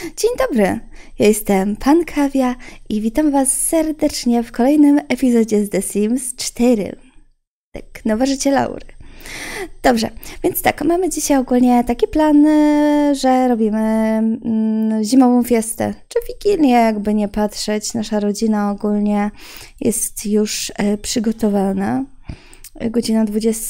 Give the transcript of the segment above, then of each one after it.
Dzień dobry, ja jestem Pan Kawia i witam Was serdecznie w kolejnym epizodzie z The Sims 4. Tak, nowe życie Laury. Dobrze, więc tak, mamy dzisiaj ogólnie taki plan, że robimy zimową fiestę, czy wigilię, jakby nie patrzeć. Nasza rodzina ogólnie jest już przygotowana. Godzina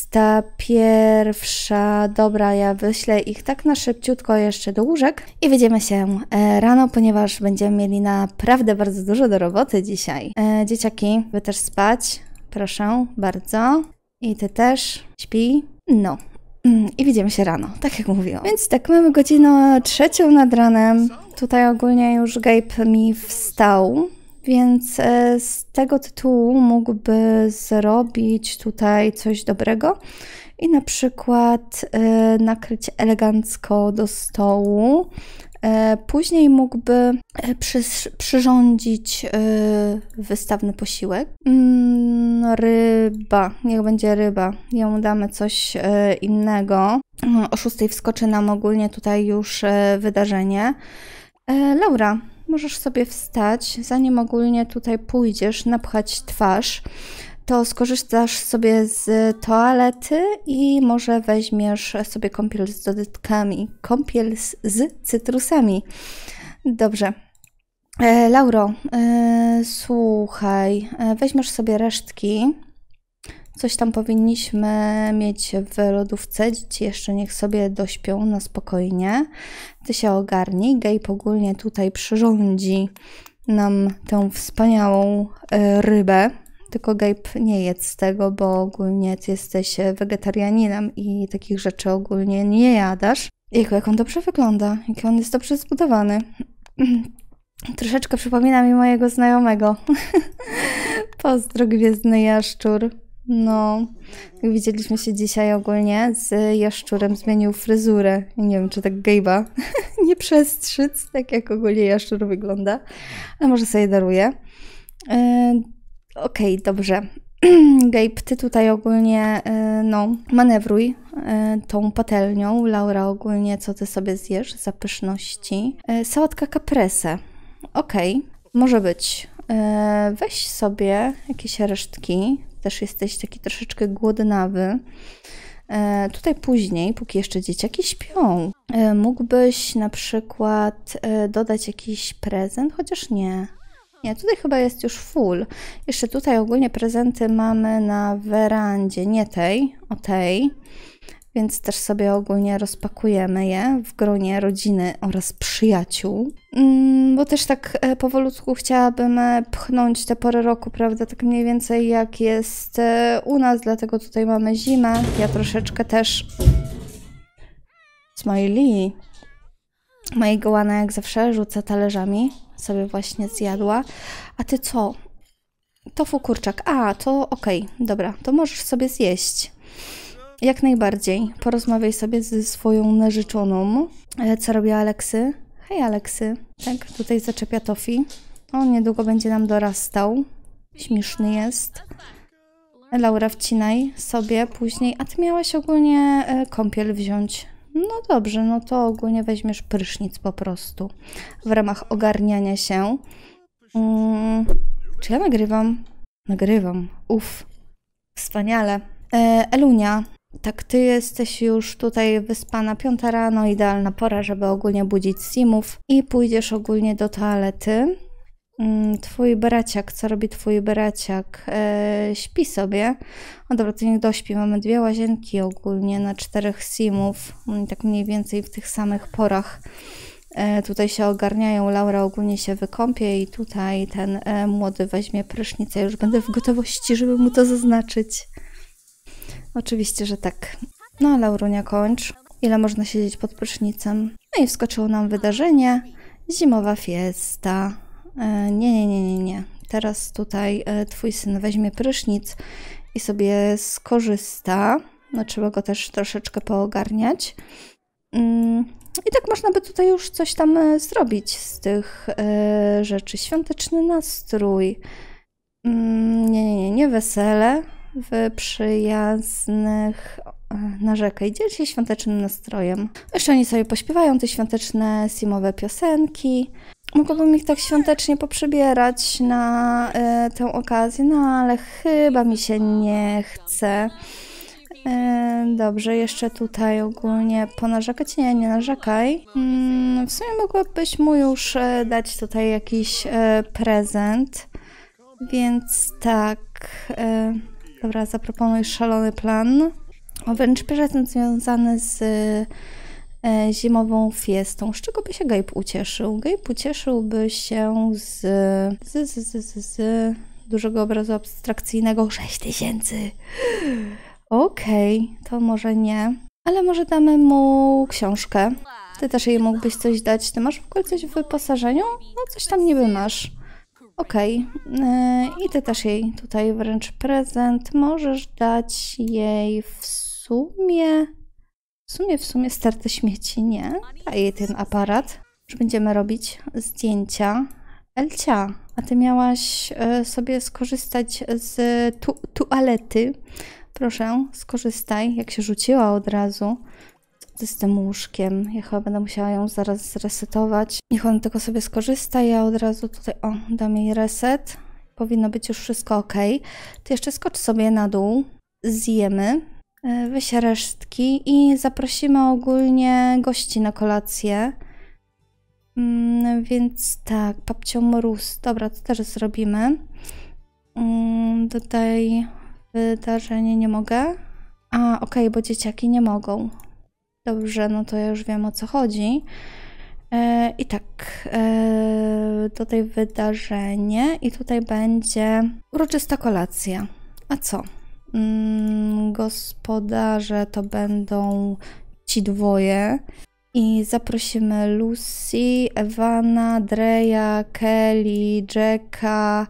21. Dobra, ja wyślę ich tak na szybciutko jeszcze do łóżek i wyjdziemy się rano, ponieważ będziemy mieli naprawdę bardzo dużo do roboty dzisiaj. Dzieciaki, wy też spać, proszę bardzo. I ty też, śpi. No. I widzimy się rano, tak jak mówiłam. Więc tak, mamy godzinę 3 nad ranem. Tutaj ogólnie już Gabe mi wstał. Więc z tego tytułu mógłby zrobić tutaj coś dobrego i na przykład nakryć elegancko do stołu. Później mógłby przyrządzić wystawny posiłek. Ryba, niech będzie ryba. Jemu damy coś innego. O 6 wskoczy nam ogólnie tutaj już wydarzenie. Laura, możesz sobie wstać, zanim ogólnie tutaj pójdziesz, napchać twarz, to skorzystasz sobie z toalety i może weźmiesz sobie kąpiel z dodatkami, kąpiel z cytrusami. Dobrze. Lauro, słuchaj, weźmiesz sobie resztki. Coś tam powinniśmy mieć w lodówce. Dzieci jeszcze niech sobie dośpią na spokojnie. Ty się ogarnij. Gabe ogólnie tutaj przyrządzi nam tę wspaniałą rybę. Tylko Gabe nie jedz z tego, bo ogólnie ty jesteś wegetarianinem i takich rzeczy ogólnie nie jadasz. Jak on dobrze wygląda. Jak on jest dobrze zbudowany. Troszeczkę przypomina mi mojego znajomego. Pozdro, Gwiezdny Jaszczur. No, jak widzieliśmy się dzisiaj ogólnie z Jaszczurem, zmienił fryzurę. Nie wiem, czy tak Gabe'a nie przestrzyc, tak jak ogólnie Jaszczur wygląda. Ale może sobie daruję. Okej, dobrze. Gabe, ty tutaj ogólnie, manewruj tą patelnią. Laura, ogólnie, co ty sobie zjesz za pyszności? Sałatka caprese. Okej, może być. Weź sobie jakieś resztki. Też jesteś taki troszeczkę głodnawy. Tutaj później, póki jeszcze dzieciaki śpią, mógłbyś na przykład dodać jakiś prezent, chociaż nie. Nie, tutaj chyba jest już full. Jeszcze tutaj ogólnie prezenty mamy na werandzie, nie tej, o tej. Więc też sobie ogólnie rozpakujemy je w gronie rodziny oraz przyjaciół. Bo też tak powolutku chciałabym pchnąć te pory roku, prawda, tak mniej więcej jak jest u nas, dlatego tutaj mamy zimę. Ja troszeczkę też... Smiley. Mojej gołana jak zawsze rzuca talerzami. Sobie właśnie zjadła. A ty co? Tofu kurczak. A, to okej, dobra, to możesz sobie zjeść. Jak najbardziej. Porozmawiaj sobie ze swoją narzeczoną. Co robi Aleksy? Hej Aleksy. Tak, tutaj zaczepia Tofi. On niedługo będzie nam dorastał. Śmieszny jest. Laura, wcinaj sobie później. A ty miałaś ogólnie kąpiel wziąć. No dobrze, no to ogólnie weźmiesz prysznic po prostu. W ramach ogarniania się. Czy ja nagrywam? Nagrywam. Uff. Wspaniale. Elunia. Tak, ty jesteś już tutaj wyspana, 5 rano, idealna pora, żeby ogólnie budzić simów i pójdziesz ogólnie do toalety. Twój braciak, co robi twój braciak? Śpi sobie. O dobra, to niech dośpi. Mamy 2 łazienki ogólnie na 4 simów. Oni tak mniej więcej w tych samych porach tutaj się ogarniają. Laura ogólnie się wykąpie i tutaj ten młody weźmie prysznicę. Ja już będę w gotowości, żeby mu to zaznaczyć. Oczywiście, że tak. No, Laurunia, kończ. Ile można siedzieć pod prysznicem? No i wskoczyło nam wydarzenie. Zimowa fiesta. Nie. Teraz tutaj twój syn weźmie prysznic i sobie skorzysta. No, trzeba go też troszeczkę poogarniać. I tak można by tutaj już coś tam zrobić z tych rzeczy. Świąteczny nastrój. Nie, wesele w przyjaznych narzekaj, dziel się świątecznym nastrojem. Jeszcze oni sobie pośpiewają te świąteczne simowe piosenki. Mogłabym ich tak świątecznie poprzebierać na tę okazję, no ale chyba mi się nie chce. Dobrze, jeszcze tutaj ogólnie ponarzekać? Nie, nie narzekaj. W sumie mogłabyś mu już dać tutaj jakiś prezent. Więc tak, dobra, zaproponuj szalony plan. Wręcz prezent związany z zimową fiestą. Z czego by się Gabe ucieszył? Gabe ucieszyłby się z dużego obrazu abstrakcyjnego 6000. Okej, to może nie. Ale może damy mu książkę. Ty też jej mógłbyś coś dać. Ty masz w ogóle coś w wyposażeniu? No coś tam niby masz. Okej. I ty też jej tutaj wręcz prezent. Możesz dać jej w sumie sterty śmieci, nie? Daj jej ten aparat, że będziemy robić zdjęcia. Elcia, a ty miałaś sobie skorzystać z toalety. Proszę, skorzystaj. Jak się rzuciła od razu. Co ty z tym łóżkiem? Ja chyba będę musiała ją zaraz zresetować. Niech on tylko sobie skorzysta. Ja od razu tutaj, dam jej reset. Powinno być już wszystko ok. Ty jeszcze skocz sobie na dół. Zjemy. Weź resztki i zaprosimy ogólnie gości na kolację. Więc tak, babcio mróz. Dobra, to też zrobimy. Tutaj wydarzenie nie mogę. Okej, bo dzieciaki nie mogą. Dobrze, no to ja już wiem, o co chodzi. I tak, tutaj wydarzenie i tutaj będzie uroczysta kolacja. A co? Gospodarze to będą ci dwoje. I zaprosimy Lucy, Ewana, Dreya, Kelly, Jacka,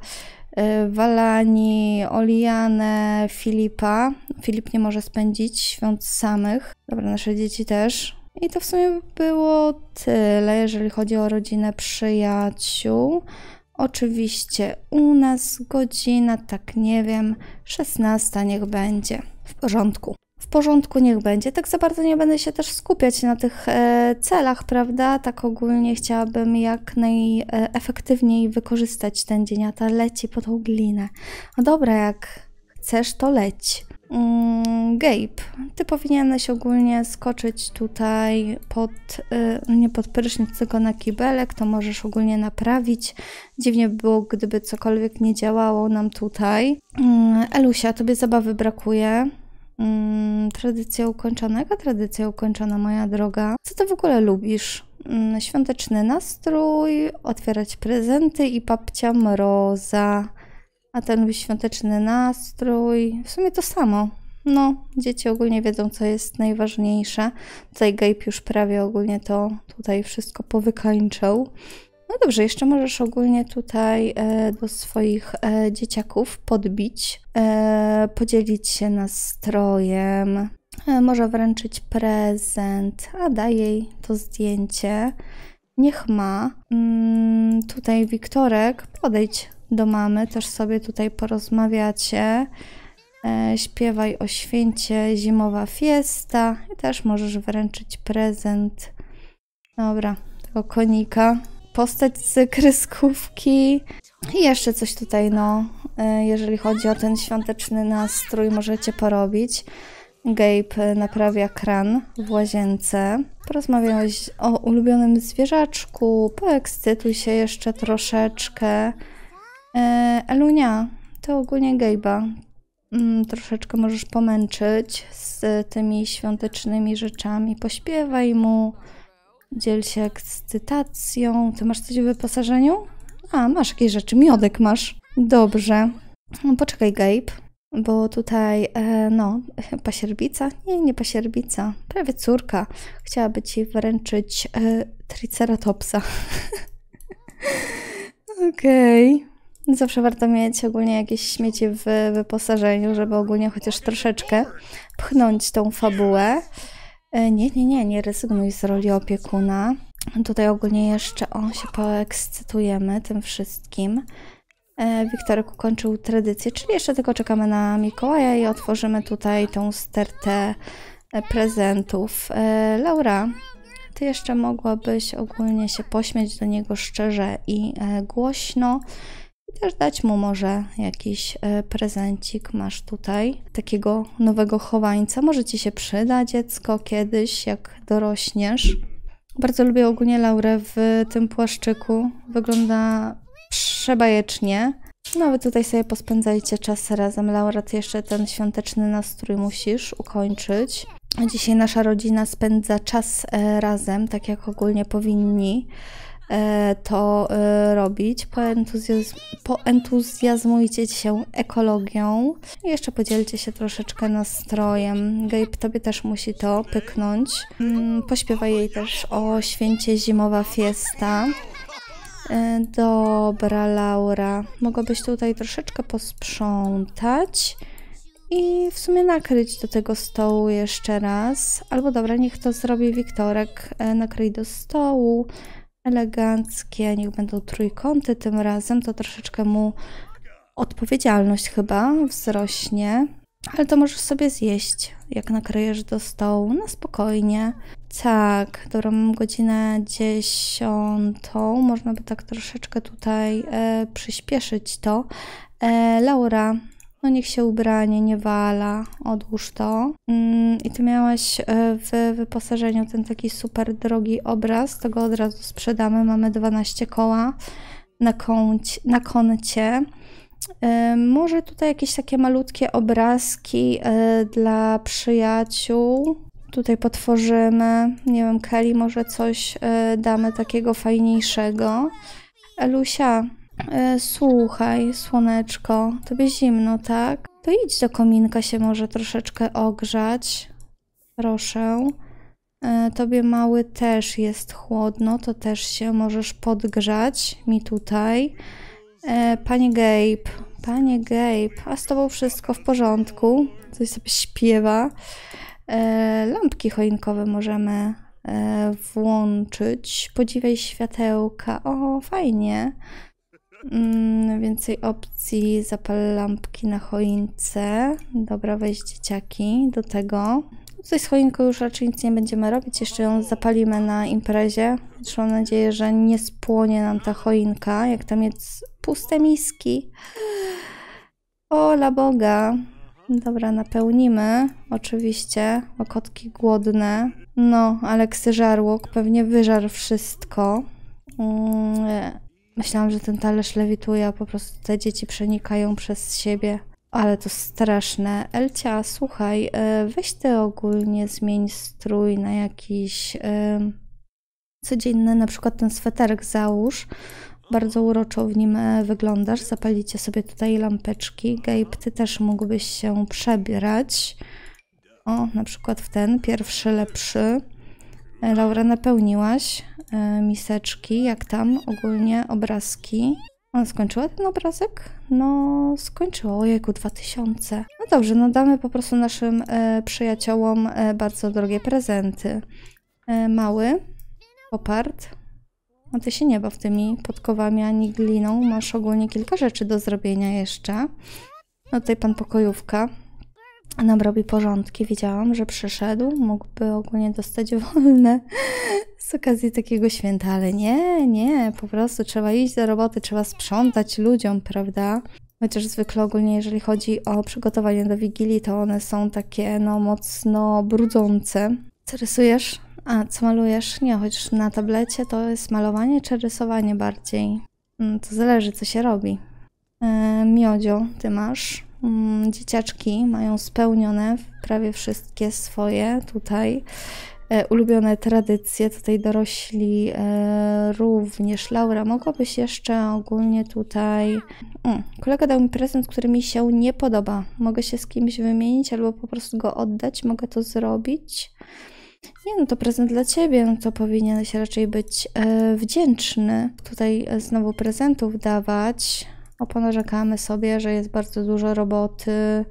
Walani, Olianę, Filipa. Filip nie może spędzić świąt samych. Dobra, nasze dzieci też. I to w sumie było tyle, jeżeli chodzi o rodzinę przyjaciół. Oczywiście u nas godzina, tak nie wiem, 16 niech będzie. W porządku. W porządku, niech będzie. Tak za bardzo nie będę się też skupiać na tych celach, prawda? Tak ogólnie chciałabym jak najefektywniej wykorzystać ten dzień, a ta leci po tą glinę. No dobra, jak chcesz, to leć. Gabe, ty powinieneś ogólnie skoczyć tutaj nie pod prysznic, tylko na kibelek, to możesz ogólnie naprawić. Dziwnie by było, gdyby cokolwiek nie działało nam tutaj. Elusia, tobie zabawy brakuje. Tradycja ukończona. Jaka tradycja ukończona, moja droga? Co ty w ogóle lubisz? Świąteczny nastrój, otwierać prezenty i babcia mroza. A ten lubi świąteczny nastrój. W sumie to samo. No, dzieci ogólnie wiedzą, co jest najważniejsze. Tutaj Gabe już prawie ogólnie to tutaj wszystko powykańczał. No dobrze, jeszcze możesz ogólnie tutaj do swoich dzieciaków podbić, podzielić się nastrojem, może wręczyć prezent, a daj jej to zdjęcie. Niech ma. Tutaj Wiktorek, podejdź do mamy, też sobie tutaj porozmawiacie. Śpiewaj o święcie, zimowa fiesta i też możesz wręczyć prezent. Dobra, tego konika. Postać z kreskówki i jeszcze coś tutaj, no, jeżeli chodzi o ten świąteczny nastrój, możecie porobić. Gabe naprawia kran w łazience. Porozmawiałeś o ulubionym zwierzaczku, poekscytuj się jeszcze troszeczkę. Elunia, to ogólnie Gabe'a troszeczkę możesz pomęczyć z tymi świątecznymi rzeczami. Pośpiewaj mu. Dziel się ekscytacją. Ty masz coś w wyposażeniu? Masz jakieś rzeczy. Miodek masz. Dobrze. Poczekaj, Gabe, bo tutaj, pasierbica? Nie pasierbica. Prawie córka. Chciałaby ci wręczyć triceratopsa. Okej. Zawsze warto mieć ogólnie jakieś śmieci w wyposażeniu, żeby ogólnie chociaż troszeczkę pchnąć tą fabułę. Nie rezygnuj z roli opiekuna. Tutaj ogólnie jeszcze się poekscytujemy tym wszystkim. Wiktorek ukończył tradycję, czyli jeszcze tylko czekamy na Mikołaja i otworzymy tutaj tą stertę prezentów. Laura, ty jeszcze mogłabyś ogólnie się pośmiać do niego szczerze i głośno. I też dać mu może jakiś prezencik. Masz tutaj takiego nowego chowańca. Może ci się przyda, dziecko, kiedyś, jak dorośniesz. Bardzo lubię ogólnie Laurę w tym płaszczyku. Wygląda przebajecznie. No wy tutaj sobie pospędzajcie czas razem. Laura, ty jeszcze ten świąteczny nastrój musisz ukończyć. Dzisiaj nasza rodzina spędza czas razem, tak jak ogólnie powinni to robić. Poentuzjazmujcie się ekologią i jeszcze podzielcie się troszeczkę nastrojem. Gabe, tobie też musi to pyknąć. Pośpiewaj jej też o święcie zimowa fiesta. Dobra, Laura, mogłabyś tutaj troszeczkę posprzątać i w sumie nakryć do tego stołu jeszcze raz. Albo dobra, niech to zrobi Wiktorek. Nakryj do stołu. Eleganckie, niech będą trójkąty tym razem, to troszeczkę mu odpowiedzialność chyba wzrośnie. Ale to możesz sobie zjeść, jak nakryjesz do stołu, na spokojnie. Tak, dobra, mam godzinę 10. Można by tak troszeczkę tutaj przyspieszyć to. Laura, no niech się ubranie nie wala, odłóż to. I ty miałaś w wyposażeniu ten taki super drogi obraz, to go od razu sprzedamy, mamy 12 koła na koncie. Może tutaj jakieś takie malutkie obrazki dla przyjaciół. Tutaj potworzymy, nie wiem, Kelly, może coś damy takiego fajniejszego. Elusia, słuchaj, słoneczko, tobie zimno, tak? To idź do kominka się może troszeczkę ogrzać. Proszę. Tobie mały też jest chłodno, to też się możesz podgrzać mi tutaj. Panie Gabe, a z tobą wszystko w porządku? Coś sobie śpiewa. Lampki choinkowe możemy włączyć. Podziwiaj światełka. O, fajnie. Więcej opcji. Zapal lampki na choince. Dobra, weź dzieciaki do tego. Tutaj z choinką już raczej nic nie będziemy robić. Jeszcze ją zapalimy na imprezie. Mam nadzieję, że nie spłonie nam ta choinka. Jak tam jest puste miski. Ola Boga. Dobra, napełnimy. Oczywiście. Bo kotki głodne. No, Aleksy żarłok pewnie wyżarł wszystko. Myślałam, że ten talerz lewituje, a po prostu te dzieci przenikają przez siebie. Ale to straszne. Elcia, słuchaj, weź ty ogólnie zmień strój na jakiś codzienny, na przykład ten sweterek załóż. Bardzo uroczo w nim wyglądasz. Zapalicie sobie tutaj lampeczki. Gabe, ty też mógłbyś się przebierać. O, na przykład w ten, pierwszy, lepszy. Laura, napełniłaś miseczki. Jak tam ogólnie obrazki? Ona skończyła ten obrazek? No, skończyła. Ojejku, 2000. No dobrze, no damy po prostu naszym przyjaciołom bardzo drogie prezenty. Mały, popart. No ty się nie baw tymi podkowami ani gliną. Masz ogólnie kilka rzeczy do zrobienia jeszcze. No tutaj pan pokojówka nam robi porządki. Widziałam, że przyszedł. Mógłby ogólnie dostać wolne z okazji takiego święta, ale nie. Po prostu trzeba iść do roboty, trzeba sprzątać ludziom, prawda? Chociaż zwykle ogólnie, jeżeli chodzi o przygotowanie do Wigilii, to one są takie, no, mocno brudzące. Co rysujesz? A, co malujesz? Nie, chociaż na tablecie to jest malowanie czy rysowanie bardziej? To zależy, co się robi. Miodzio, ty masz. Dzieciaczki mają spełnione prawie wszystkie swoje tutaj ulubione tradycje. Tutaj dorośli również. Laura, mogłabyś jeszcze ogólnie tutaj... kolega dał mi prezent, który mi się nie podoba. Mogę się z kimś wymienić albo po prostu go oddać? Mogę to zrobić? Nie, no to prezent dla ciebie, no to powinieneś raczej być wdzięczny. Tutaj znowu prezentów dawać. Ponarzekamy sobie, że jest bardzo dużo roboty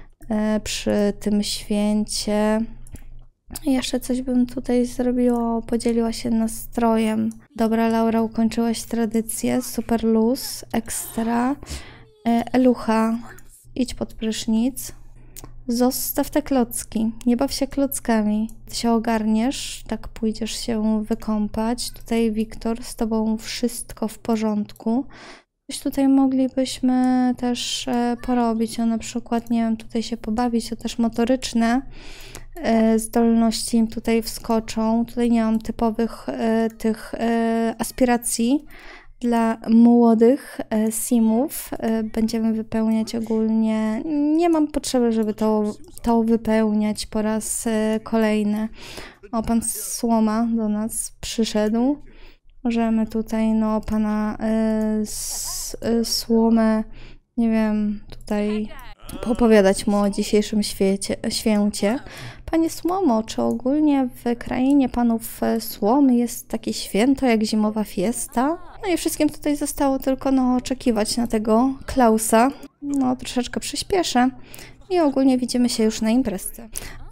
przy tym święcie. Jeszcze coś bym tutaj zrobiła, podzieliła się nastrojem. Dobra, Laura, ukończyłaś tradycję, super luz, ekstra. Elucha, idź pod prysznic. Zostaw te klocki, nie baw się klockami. Ty się ogarniesz, tak pójdziesz się wykąpać. Tutaj Wiktor, z tobą wszystko w porządku. Coś tutaj moglibyśmy też porobić, na przykład, nie wiem, tutaj się pobawić, to też motoryczne zdolności im tutaj wskoczą. Tutaj nie mam typowych tych aspiracji dla młodych simów. Będziemy wypełniać ogólnie. Nie mam potrzeby, żeby to wypełniać po raz kolejny. O, pan Słoma do nas przyszedł. Możemy tutaj, no, pana Słomę, nie wiem, tutaj poopowiadać mu o dzisiejszym święcie. Panie Słomo, czy ogólnie w krainie panów Słom jest takie święto jak zimowa fiesta? No i wszystkim tutaj zostało tylko, no, oczekiwać na tego Klausa. No, troszeczkę przyspieszę. I ogólnie widzimy się już na imprezce.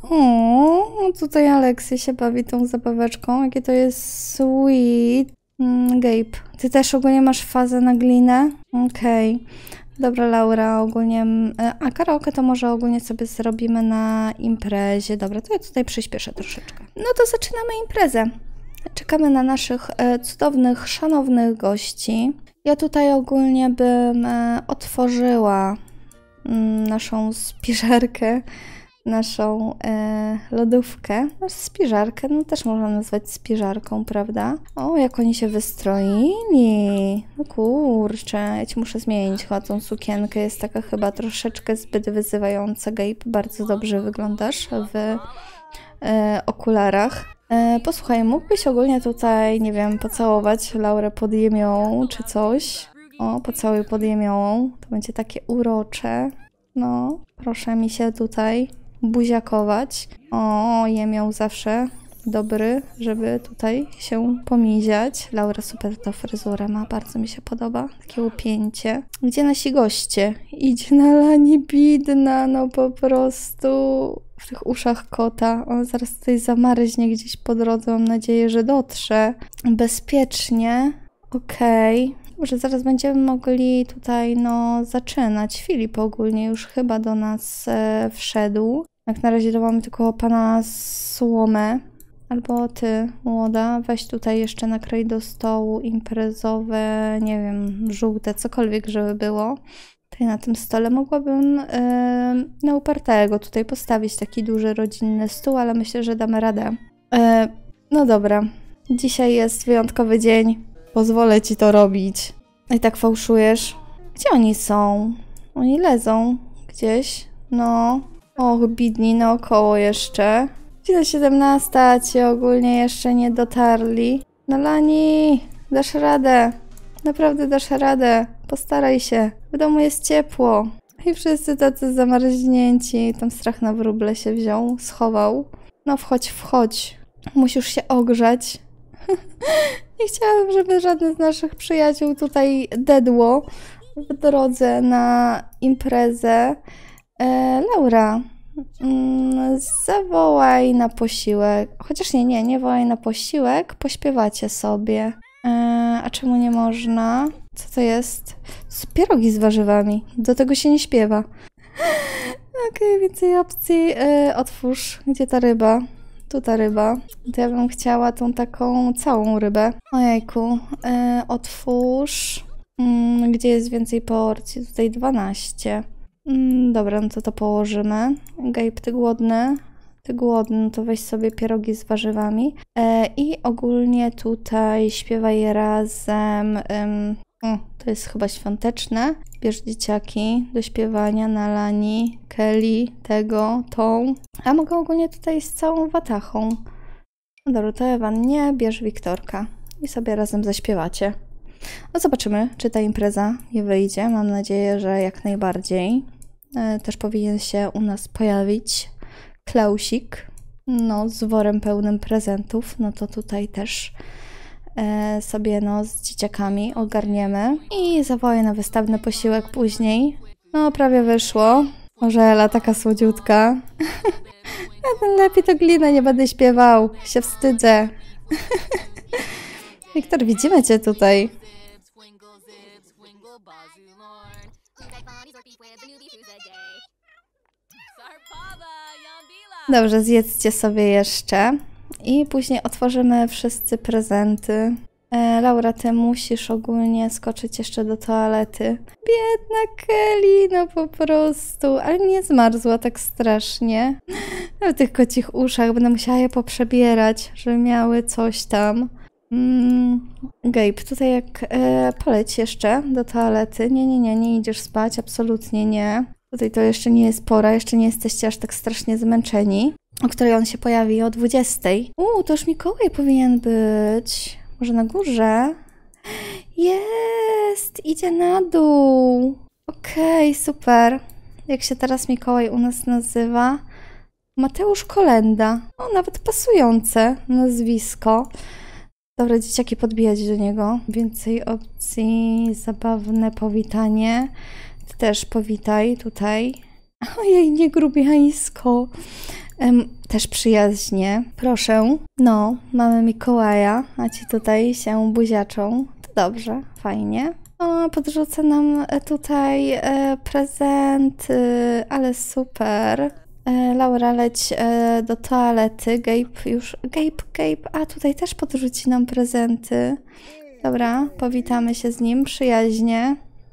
O, tutaj Aleksy się bawi tą zabaweczką. Jakie to jest sweet. Gabe, ty też ogólnie masz fazę na glinę? Okej. Dobra, Laura, ogólnie... A karaoke to może ogólnie sobie zrobimy na imprezie. Dobra, to ja tutaj przyspieszę troszeczkę. No to zaczynamy imprezę. Czekamy na naszych cudownych, szanownych gości. Ja tutaj ogólnie bym otworzyła naszą spiżarkę, naszą lodówkę. No, spiżarkę, no też można nazwać spiżarką, prawda? O, jak oni się wystroili. No kurczę, ja ci muszę zmienić chyba tą sukienkę. Jest taka chyba troszeczkę zbyt wyzywająca. Gabe, bardzo dobrze wyglądasz w okularach. Posłuchaj, mógłbyś ogólnie tutaj, nie wiem, pocałować Laurę pod jemią czy coś? O, pocałuj pod jemiołą. To będzie takie urocze. No, proszę mi się tutaj buziakować. O, jemioł zawsze dobry, żeby tutaj się pomiziać. Laura super tą fryzurę ma, bardzo mi się podoba. Takie upięcie. Gdzie nasi goście? Idzie na lani bidna, no po prostu w tych uszach kota. On zaraz tutaj zamarznie gdzieś po drodze. Mam nadzieję, że dotrze bezpiecznie. Okej. Może zaraz będziemy mogli tutaj, no, zaczynać. Filip ogólnie już chyba do nas wszedł. Jak na razie to mamy tylko pana Słomę. Albo ty, młoda, weź tutaj jeszcze nakryj do stołu imprezowe, nie wiem, żółte, cokolwiek, żeby było. Tutaj na tym stole mogłabym na upartego tutaj postawić taki duży rodzinny stół, ale myślę, że damy radę. No dobra, dzisiaj jest wyjątkowy dzień. Pozwolę ci to robić. I tak fałszujesz. Gdzie oni są? Oni lezą gdzieś. No. Och, bidni naokoło jeszcze. Godzina 17, a ci ogólnie jeszcze nie dotarli. No Lani, dasz radę. Naprawdę dasz radę. Postaraj się. W domu jest ciepło. I wszyscy tacy zamarznięci. Tam strach na wróble się wziął, schował. No wchodź, wchodź. Musisz się ogrzać. Nie chciałabym, żeby żaden z naszych przyjaciół tutaj dedło w drodze na imprezę. Laura, zawołaj na posiłek. Chociaż nie wołaj na posiłek, pośpiewacie sobie. A czemu nie można? Co to jest? Pierogi z warzywami. Do tego się nie śpiewa. Okej, więcej opcji. Otwórz. Gdzie ta ryba? Tu ta ryba. To ja bym chciała tą taką całą rybę. Ojejku. Otwórz. Gdzie jest więcej porcji? Tutaj 12. Dobra, no to położymy. Gabe, ty głodny? Ty głodny, no to weź sobie pierogi z warzywami. I ogólnie tutaj śpiewaj razem. To jest chyba świąteczne. Bierz dzieciaki do śpiewania na Lani, Kelly, tego, tą. A mogę ogólnie tutaj z całą watachą. No dobra, to Ewan nie, bierz Wiktorka. I sobie razem zaśpiewacie. No zobaczymy, czy ta impreza nie wyjdzie. Mam nadzieję, że jak najbardziej. Też powinien się u nas pojawić Klausik. No, z worem pełnym prezentów. No to tutaj też sobie, no, z dzieciakami ogarniemy. I zawołaj na wystawny posiłek później. No, prawie wyszło. Może Ela taka słodziutka. Ja lepiej to glinę nie będę śpiewał. Się wstydzę. Wiktor, widzimy cię tutaj. Dobrze, zjedzcie sobie jeszcze i później otworzymy wszyscy prezenty. Laura, ty musisz ogólnie skoczyć jeszcze do toalety. Biedna Kelly, no po prostu. Ale nie zmarzła tak strasznie. W tych kocich uszach będę musiała je poprzebierać, żeby miały coś tam. Gabe, tutaj jak poleć jeszcze do toalety. Nie idziesz spać, absolutnie nie. Tutaj to jeszcze nie jest pora, jeszcze nie jesteście aż tak strasznie zmęczeni. O której on się pojawi? O 20. To już Mikołaj powinien być. Może na górze? Jest! Idzie na dół. Okej, super. Jak się teraz Mikołaj u nas nazywa? Mateusz Kolenda. O, nawet pasujące nazwisko. Dobra, dzieciaki, podbijać do niego. Więcej opcji, zabawne powitanie. Ty też powitaj tutaj. Ojej, nie grubiańsko. Też przyjaźnie. Proszę. No, mamy Mikołaja, a ci tutaj się buziaczą. To dobrze, fajnie. O, podrzuca nam tutaj prezenty, ale super. Laura, leć do toalety. Gabe już... Gabe, a tutaj też podrzuci nam prezenty. Dobra, powitamy się z nim przyjaźnie.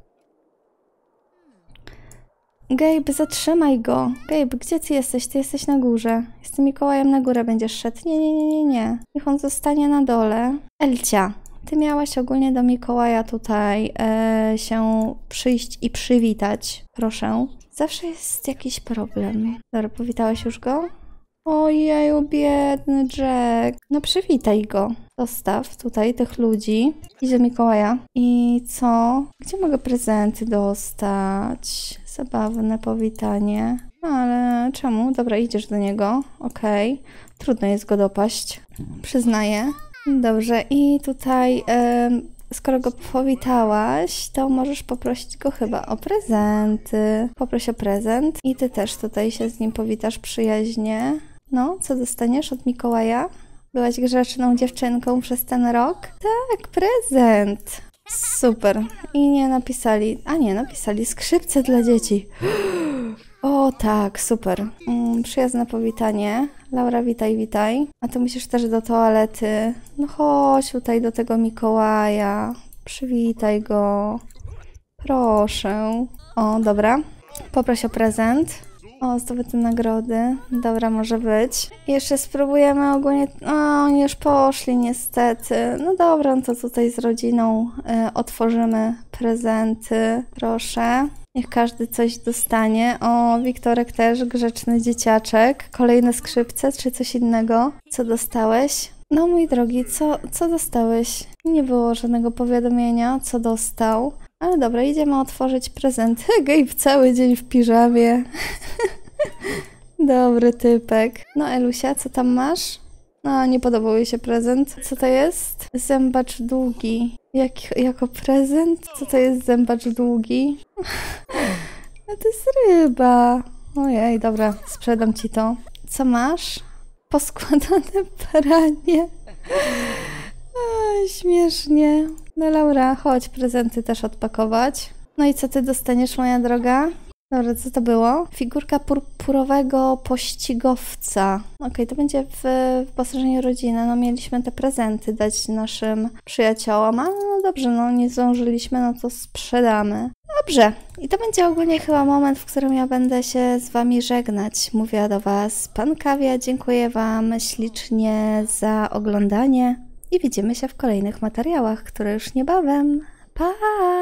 Gabe, zatrzymaj go. Gabe, gdzie ty jesteś? Ty jesteś na górze. Z tym Mikołajem na górę będziesz szedł. Nie. Niech on zostanie na dole. Elcia, ty miałaś ogólnie do Mikołaja tutaj się przyjść i przywitać. Proszę. Zawsze jest jakiś problem. Dobra, powitałeś już go? Ojeju, biedny Jack. No przywitaj go. Zostaw tutaj tych ludzi. Idź do Mikołaja. I co? Gdzie mogę prezenty dostać? Zabawne powitanie. Ale czemu? Dobra, idziesz do niego. Okej. Trudno jest go dopaść. Przyznaję. Dobrze, i tutaj skoro go powitałaś, to możesz poprosić go chyba o prezenty. Poproś o prezent. I ty też tutaj się z nim powitasz przyjaźnie. No, co dostaniesz od Mikołaja? Byłaś grzeczną dziewczynką przez ten rok? Tak, prezent. Super. I nie napisali... A nie, napisali skrzypce dla dzieci. O tak, super. Przyjazne powitanie. Laura, witaj. A ty musisz też do toalety. No chodź tutaj do tego Mikołaja. Przywitaj go. Proszę. O, dobra. Poproś o prezent. O, zdobyte nagrody. Dobra, może być. Jeszcze spróbujemy ogólnie... O, oni już poszli niestety. No dobra, no to tutaj z rodziną otworzymy prezenty. Proszę. Niech każdy coś dostanie. O, Wiktorek też, grzeczny dzieciaczek. Kolejne skrzypce, czy coś innego? Co dostałeś? No mój drogi, co dostałeś? Nie było żadnego powiadomienia, co dostał. Ale dobra, idziemy otworzyć prezenty. Gabe cały dzień w piżamie. Dobry typek. No Elusia, co tam masz? No, nie podobał jej się prezent. Co to jest? Zębacz długi. Jako prezent? Co to jest zębacz długi? No to jest ryba. Ojej, dobra, sprzedam ci to. Co masz? Poskładane pranie. Śmiesznie. No Laura, chodź prezenty też odpakować. No i co ty dostaniesz, moja droga? Dobra, co to było? Figurka purpurowego pościgowca. Okej, to będzie w wyposażeniu rodziny. No mieliśmy te prezenty dać naszym przyjaciołom, a no dobrze, no nie zdążyliśmy, no to sprzedamy. Dobrze, i to będzie ogólnie chyba moment, w którym ja będę się z wami żegnać. Mówiła do was Pan Kawia, dziękuję wam ślicznie za oglądanie i widzimy się w kolejnych materiałach, które już niebawem. Pa!